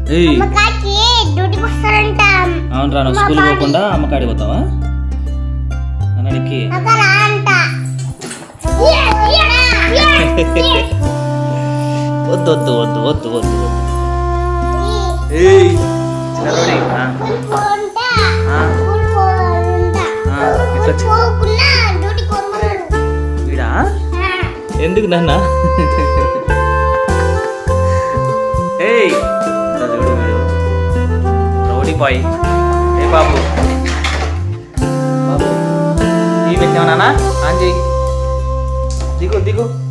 అవునరా నువ్వు స్కూల్ పోకుండా అమ్మకాడికి పోతావా అన్నానికి వద్దు వద్దు వద్దు వద్దు వద్దు వద్దు ఎందుకు నాన్న రౌడీ బాయ్ ఏ బాబు బాబు టీ పెట్టావా నాన్న ఆన్ చేయి దిగు దిగు